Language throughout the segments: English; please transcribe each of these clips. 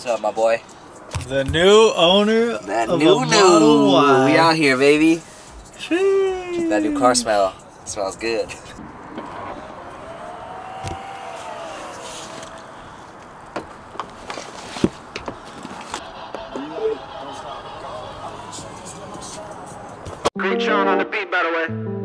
What's up, my boy? The new owner That of new a Model Y. We out here, baby. Sheesh. That new car smell. It smells good. Great Sean on the beat, by the way.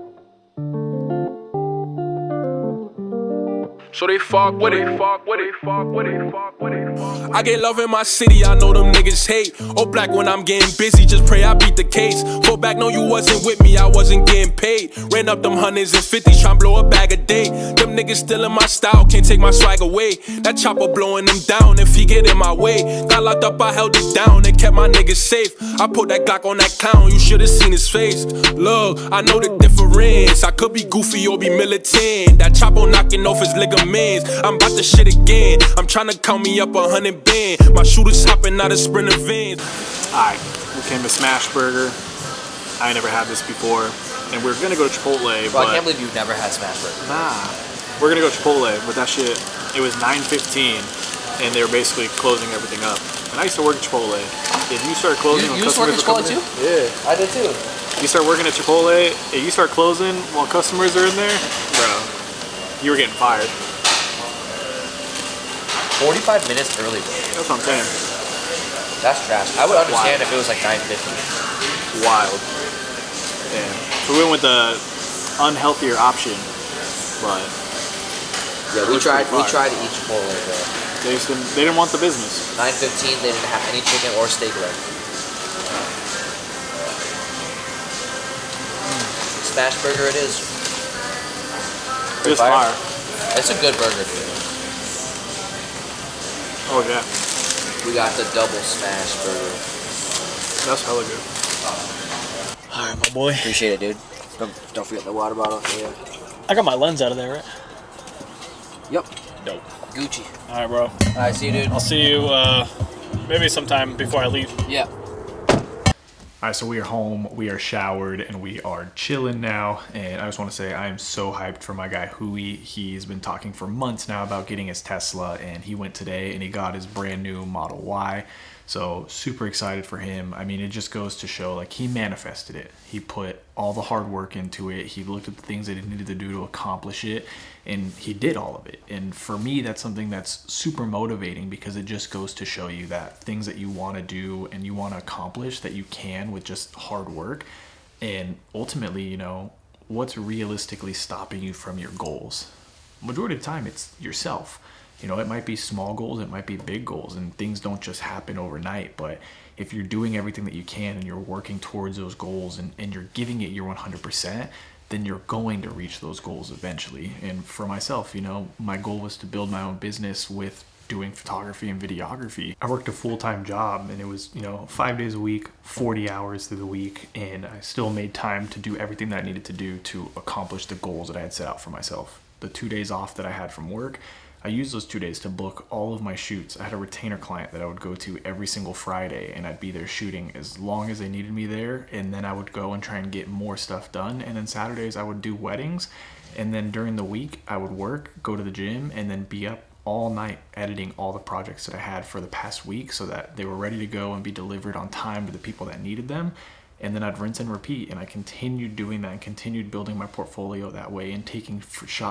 So they fuck with it, fuck with it, fuck with it, fuck with it. I get love in my city, I know them niggas hate. All black when I'm getting busy, just pray I beat the case. Fall back, no you wasn't with me, I wasn't getting paid. Ran up them hundreds and fifties, tryna blow a bag a day. Them niggas still in my style, can't take my swag away. That chopper blowing them down if he get in my way. Got locked up, I held it down and kept my niggas safe. I put that Glock on that clown, you should've seen his face. Look, I know the difference, I could be goofy or be militant. That chopper knocking off his ligaments. I'm about to shit again. I'm tryna count me up 100 band. My shooters hopping out of Sprinter vans. Alright, we came to Smash Burger. I never had this before. And we're gonna go to Chipotle, Bro, but I can't believe you've never had Smash Burger. nah. We're gonna go to Chipotle, but that shit, it was 9:15 and they were basically closing everything up. And I used to work at Chipotle. Did you start closing when customers were coming in? Yeah, I did too. You start working at Chipotle and you start closing while customers are in there? Bro, you were getting fired. 45 minutes early, bro. That's what I'm saying. That's trash. I would understand if it was like 9:50. Wild. Damn. So we went with the unhealthier option, but Yeah, we tried to eat Chipotle, bro. they didn't want the business. 9:15, they didn't have any chicken or steak left. Smash Burger it is. Just fire. It's a good burger, dude. Oh yeah. We got the double smash burger. That's hella good. Alright, my boy. Appreciate it, dude. Don't forget the water bottle. Yeah. I got my lens out of there, right? Yep. Dope. Gucci. Alright, bro. Alright, see you, dude. I'll see you maybe sometime before I leave. Yeah. Alright, so we are home, we are showered, and we are chilling now. And I just want to say I am so hyped for my guy Hui. He's been talking for months now about getting his Tesla, and he went today and he got his brand new Model Y. So super excited for him. I mean, it just goes to show, like, he manifested it. He put all the hard work into it. He looked at the things that he needed to do to accomplish it, and he did all of it. And for me, that's something that's super motivating, because it just goes to show you that things that you want to do and you want to accomplish, that you can with just hard work. And ultimately, you know, what's realistically stopping you from your goals? Majority of the time, it's yourself. You know, it might be small goals, it might be big goals, and things don't just happen overnight. But if you're doing everything that you can and you're working towards those goals and you're giving it your 100%, then you're going to reach those goals eventually. And for myself, you know, my goal was to build my own business with doing photography and videography. I worked a full-time job, and it was, you know, 5 days a week, 40 hours through the week, and I still made time to do everything that I needed to do to accomplish the goals that I had set out for myself. The 2 days off that I had from work, I used those 2 days to book all of my shoots. I had a retainer client that I would go to every single Friday, and I'd be there shooting as long as they needed me there, and then I would go and try and get more stuff done. And then Saturdays I would do weddings, and then during the week I would work, go to the gym, and then be up all night editing all the projects that I had for the past week so that they were ready to go and be delivered on time to the people that needed them. And then I'd rinse and repeat, and I continued doing that and continued building my portfolio that way and taking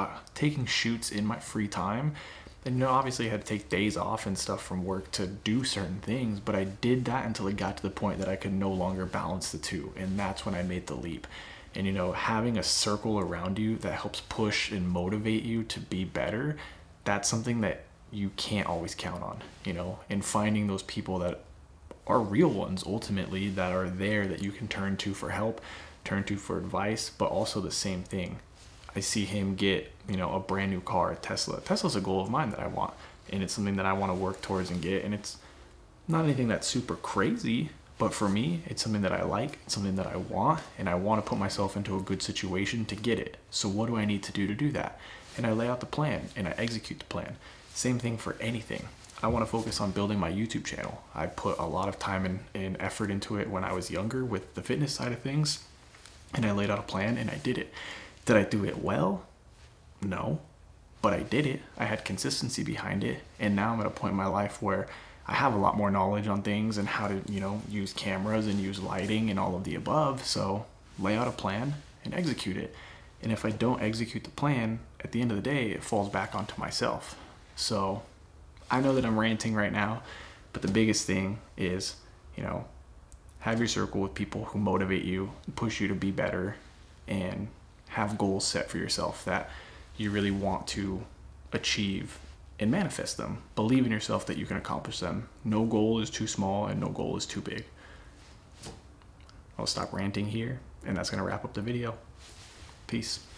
shoots in my free time. And, you know, obviously I had to take days off and stuff from work to do certain things, but I did that until it got to the point that I could no longer balance the two, and that's when I made the leap. And, you know, having a circle around you that helps push and motivate you to be better, that's something that you can't always count on, you know, and finding those people that are real ones ultimately, that are there that you can turn to for help, turn to for advice, but also the same thing. I see him get, you know, a brand new car, a Tesla. Tesla's a goal of mine that I want, and it's something that I want to work towards and get. And it's not anything that's super crazy, but for me, it's something that I like, it's something that I want, and I want to put myself into a good situation to get it. So what do I need to do that? And I lay out the plan and I execute the plan. Same thing for anything. I want to focus on building my YouTube channel. I put a lot of time and effort into it when I was younger with the fitness side of things, and I laid out a plan and I did it. Did I do it well? No, but I did it. I had consistency behind it, and now I'm at a point in my life where I have a lot more knowledge on things and how to, you know, use cameras and use lighting and all of the above. So lay out a plan and execute it. And if I don't execute the plan, at the end of the day, it falls back onto myself. So I know that I'm ranting right now, but the biggest thing is, you know, have your circle with people who motivate you, push you to be better, and have goals set for yourself that you really want to achieve and manifest them. Believe in yourself that you can accomplish them. No goal is too small and no goal is too big. I'll stop ranting here, and that's going to wrap up the video. Peace.